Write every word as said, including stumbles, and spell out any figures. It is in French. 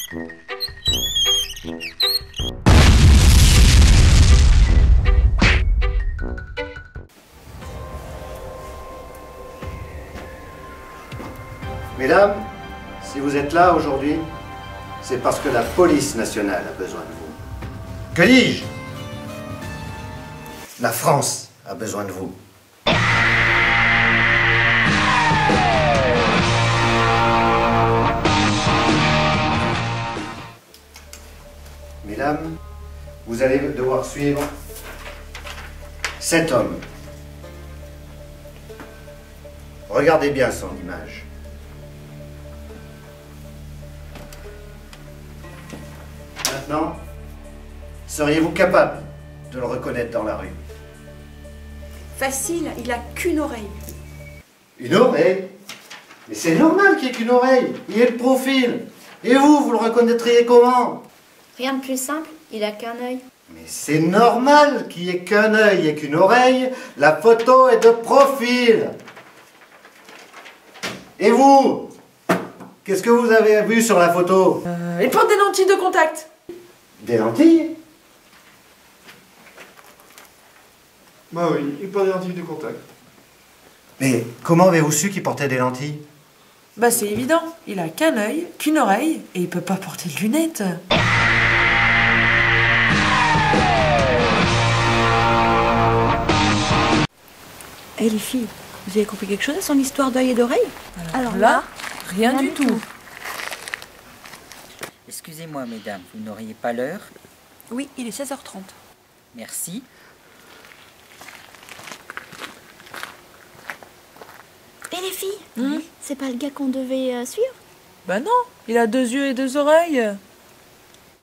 Mesdames, si vous êtes là aujourd'hui, c'est parce que la police nationale a besoin de vous. Que dis-je? La France a besoin de vous. Mesdames, vous allez devoir suivre cet homme. Regardez bien son image. Maintenant, seriez-vous capable de le reconnaître dans la rue? Facile, il a qu'une oreille. Une oreille? Mais c'est normal qu'il n'y ait qu'une oreille. Il est de profil. Et vous, vous le reconnaîtriez comment? Rien de plus simple, il a qu'un œil. Mais c'est normal qu'il n'y ait qu'un œil et qu'une oreille. La photo est de profil. Et vous? Qu'est-ce que vous avez vu sur la photo? Euh, il porte des lentilles de contact. Des lentilles? Bah oui, il porte des lentilles de contact. Mais comment avez-vous su qu'il portait des lentilles? Bah c'est évident, il a qu'un œil, qu'une oreille, et il peut pas porter de lunettes. Eh les filles, vous avez compris quelque chose à son histoire d'œil et d'oreille? Alors, Alors là, rien, rien du tout. tout. Excusez-moi, mesdames, vous n'auriez pas l'heure? Oui, il est seize heures trente. Merci. Et les filles, mmh. c'est pas le gars qu'on devait euh, suivre? Bah non, il a deux yeux et deux oreilles.